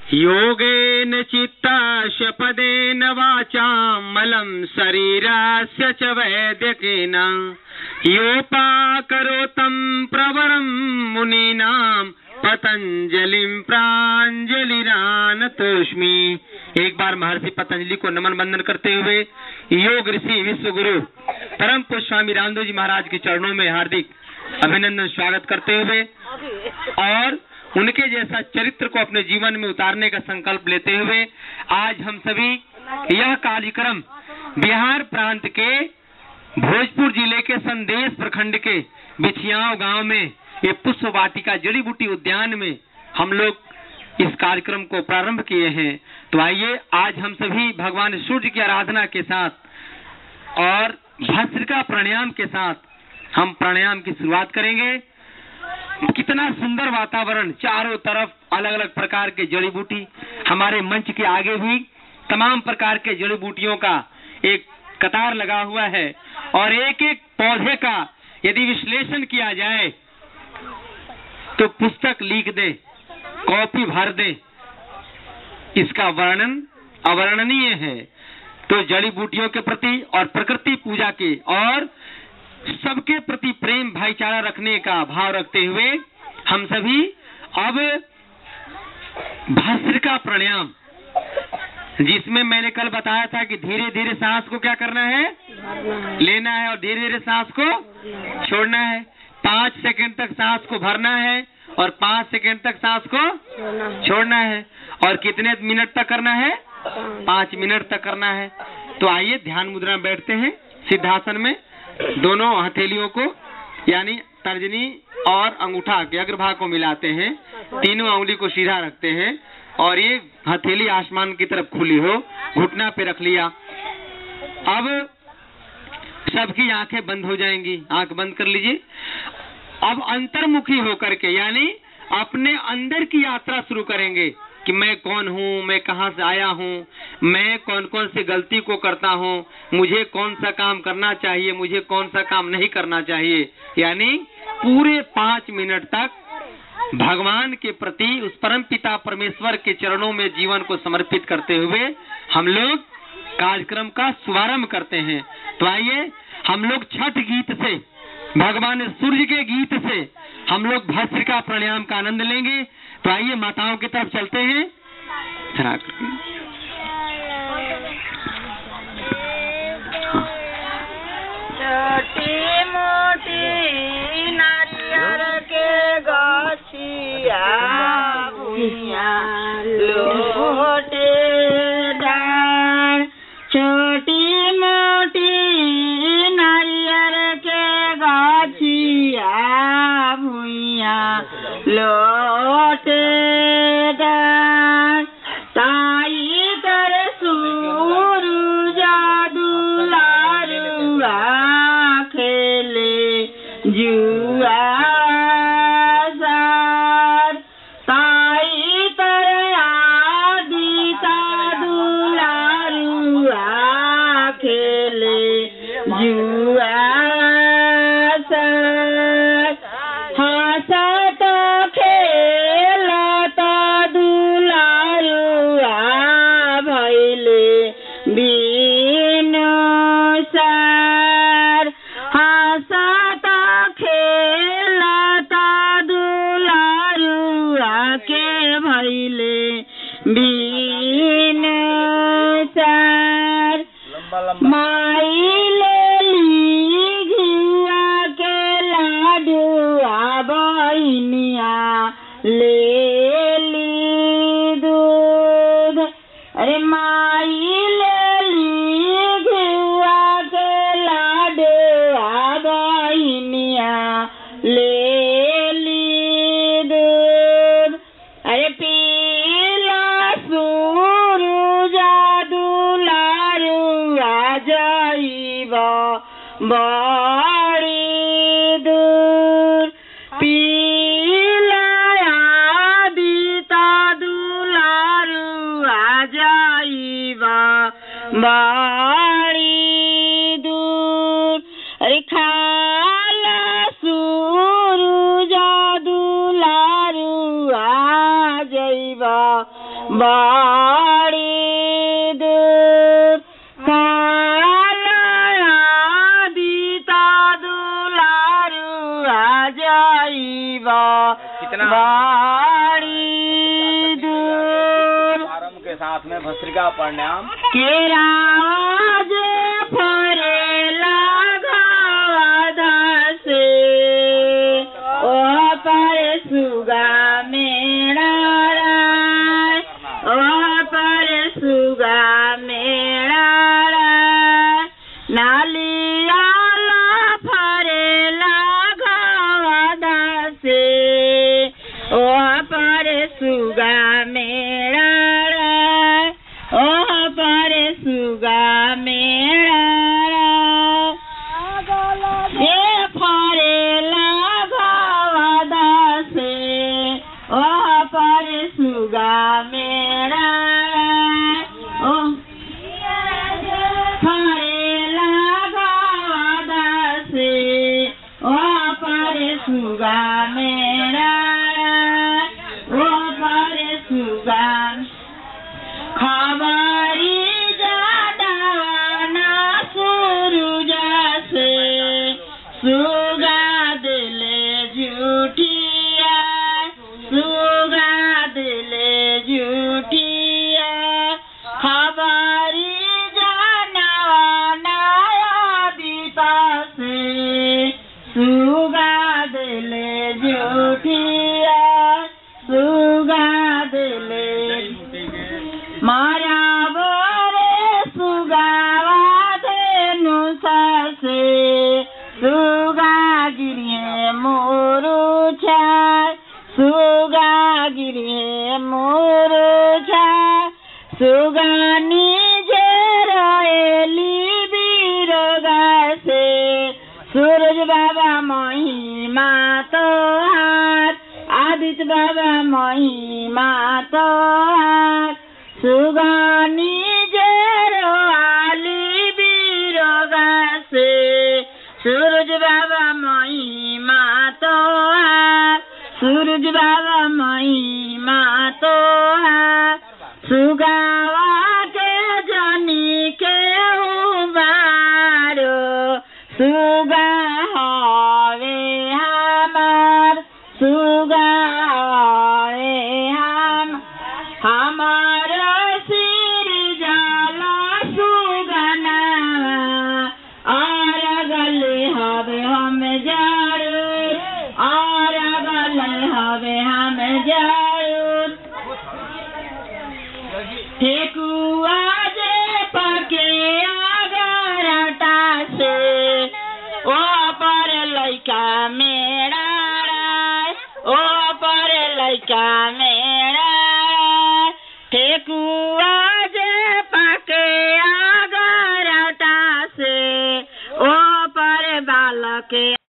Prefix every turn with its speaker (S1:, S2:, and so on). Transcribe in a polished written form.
S1: योगेन चित्तस्य पदेन वाचां मलं शरीरस्य च वैद्यकेन योपाकरोतं प्रवरं मुनीनां पतंजलिं प्रांजलिरानतोष्मि। एक बार महर्षि पतंजलि को नमन बंदन करते हुए योग ऋषि विश्व गुरु परम पूज्य स्वामी रामदेव जी महाराज के चरणों में हार्दिक अभिनंदन स्वागत करते हुए और उनके जैसा चरित्र को अपने जीवन में उतारने का संकल्प लेते हुए आज हम सभी यह कार्यक्रम बिहार प्रांत के भोजपुर जिले के संदेश प्रखंड के बिछियाव गांव में ये पुष्प वाटिका जड़ी बूटी उद्यान में हम लोग इस कार्यक्रम को प्रारंभ किए हैं। तो आइए आज हम सभी भगवान सूर्य की आराधना के साथ और भस्त्रिका प्राणायाम के साथ हम प्राणायाम की शुरुआत करेंगे। कितना सुंदर वातावरण, चारों तरफ अलग अलग प्रकार के जड़ी बूटी, हमारे मंच के आगे भी तमाम प्रकार के जड़ी बूटियों का एक कतार लगा हुआ है और एक एक पौधे का यदि विश्लेषण किया जाए तो पुस्तक लिख दे, कॉपी भर दे, इसका वर्णन अवर्णनीय है। तो जड़ी बूटियों के प्रति और प्रकृति पूजा के और सबके प्रति प्रेम भाईचारा रखने का भाव रखते हुए हम सभी अब भस्त्रिका प्राणायाम, जिसमें मैंने कल बताया था कि धीरे धीरे सांस को क्या करना है, लेना है और धीरे धीरे सांस को छोड़ना है। 5 सेकंड तक सांस को भरना है और 5 सेकंड तक सांस को छोड़ना है। और कितने मिनट तक करना है, 5 मिनट तक करना है। तो आइए ध्यान मुद्रा में बैठते हैं सिद्धासन में। दोनों हथेलियों को यानी तर्जनी और अंगूठा के अग्रभाग को मिलाते हैं, तीनों उंगली को सीधा रखते हैं और ये हथेली आसमान की तरफ खुली हो, घुटना पे रख लिया। अब सबकी आंखें बंद हो जाएंगी, आंख बंद कर लीजिए। अब अंतर्मुखी होकर के यानी अपने अंदर की यात्रा शुरू करेंगे कि मैं कौन हूँ, मैं कहाँ से आया हूँ, मैं कौन कौन सी गलती को करता हूँ, मुझे कौन सा काम करना चाहिए, मुझे कौन सा काम नहीं करना चाहिए। यानी पूरे 5 मिनट तक भगवान के प्रति उस परम पिता परमेश्वर के चरणों में जीवन को समर्पित करते हुए हम लोग कार्यक्रम का शुभारंभ करते हैं। तो आइए हम लोग छठ गीत से, भगवान सूर्य के गीत से हम लोग भस्त्रिका प्राणायाम का आनंद लेंगे। तो आइए माताओं की तरफ चलते हैं।
S2: छोटी मोटी नारियल के गछिया भुइया लोटे डार, छोटी मोटी नारियल के गछिया भुइया लोटे डार, ताई कर सूरुजा दुलारुआ खेले जुआ सार, ताई तर आदिता दुलारुआ खेले जुआ सार, हंसत खेलत दुलारुआ भइले बिनु सार, हंसत खेलत दुलारुआ के भइले बिनु सार, माई लेली घिया के लाडुआ बहिनिया लेली दूध, अरे माई लेली घिया के लाडुआ बहिनिया लेली दूध, अरे पीला सूरुजा दुलारुआ जाइबा बड़ी दूर, पीला आदिता दुलारुआ जाइबा बड़ी दूर, अरे खाला सूरुजा दुलारुआ जाइबा बड़ी दूर बीता दुलारू आ जाइबा बड़ी दूर
S3: के साथ में भस्त्रिका प्रणाम
S2: केराज फरेला घावाधा से ओह पर सुगा मेरा राय ओह पर सुगा मेरा राय नालियाला फरेला घावाधा से ओह पर सुगा मेरा राय ओह पर सुगा मेरा ये फरेला घावाधा से ओह पर सुगा मेरा ओह फरेला घावाधा से ओह पर सुगा मेरा ओह पर सुगा खबरी जाना सूरुजा से सुगा दिले झूठिया सुगा दिले झूठिया खबरी जाना बीता से सुगा दिले झूठिया सुगा दिले मारा बोरे सुगावा धेनु सासे सुगा गिरिए मोरू छाय सुगा गिरिए मोरू छाय सुगा निजे रोएली बिरोगा से सूरज बाबा महिमा तो हार आदित्य बाबा महिमा तो हार सुगानी जेरो आली बिरोगा से सूरज बाबा महिमा तो है सूरज बाबा महिमा तो है सुगावा के जानी के उबारो सुगा हवे हमार सुगा हवे हमार सिर जाला सुगना और गले हवे हम जारू और गले हवे हम जारू ठेकुआ जे पके आगरटा से ओ पर लइका मेरा ओ पर लइका मेरा ठेकुआ जे पके आगरटा से ओ पर बालक